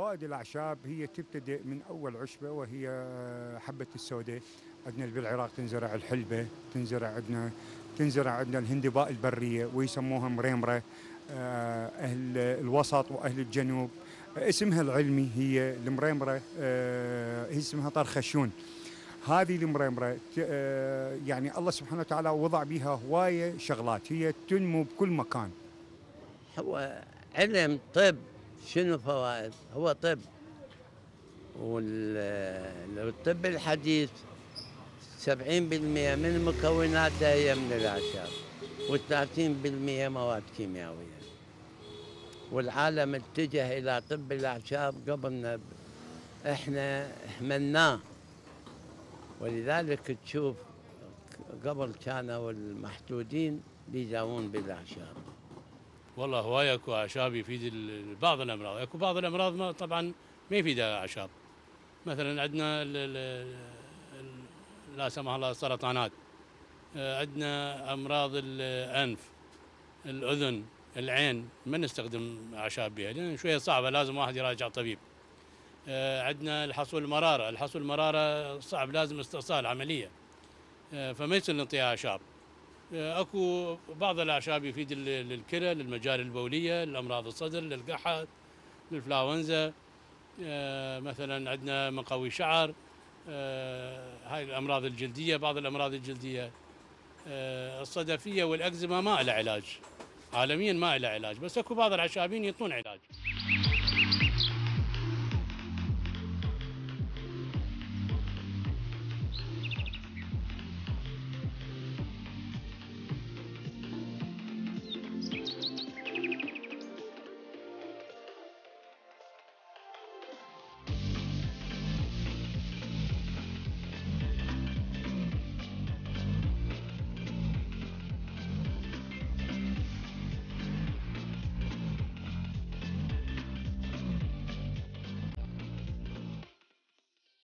فوائد الأعشاب هي تبتدئ من أول عشبة وهي حبة السوداء. عندنا بالعراق تنزرع الحلبة، تنزرع عندنا الهندباء البرية ويسموها مريمرة. أهل الوسط وأهل الجنوب اسمها العلمي هي المريمرة، هي اسمها طرخشون. هذه المريمرة يعني الله سبحانه وتعالى وضع بها هواية شغلات، هي تنمو بكل مكان. هو علم طب. شنو فوائد؟ هو طب، والطب الحديث 70% من مكوناتها هي من الأعشاب، و30% مواد كيميائية. والعالم اتجه إلى طب الأعشاب قبلنا، احنا اهملناه. ولذلك تشوف قبل كانوا المحدودين بيداوون بالأعشاب. والله هواية اكو اعشاب يفيد بعض الامراض، اكو بعض الامراض ما طبعا ما يفيدها اعشاب. مثلا عندنا لا سمح الله السرطانات، عندنا امراض الانف، الاذن، العين، ما نستخدم اعشاب بها لان شويه صعبه، لازم واحد يراجع طبيب. عندنا الحصول المراره، الحصول المراره صعب، لازم استئصال عمليه، فما يصير نعطيها اعشاب. اكو بعض الاعشاب يفيد للكلى، للمجاري البوليه، لامراض الصدر، للقحط، للانفلونزا. مثلا عندنا مقوي شعر، هاي الامراض الجلديه، بعض الامراض الجلديه. الصدفيه والاكزيما ما لها علاج، عالميا ما لها علاج، بس اكو بعض العشابين يعطون علاج.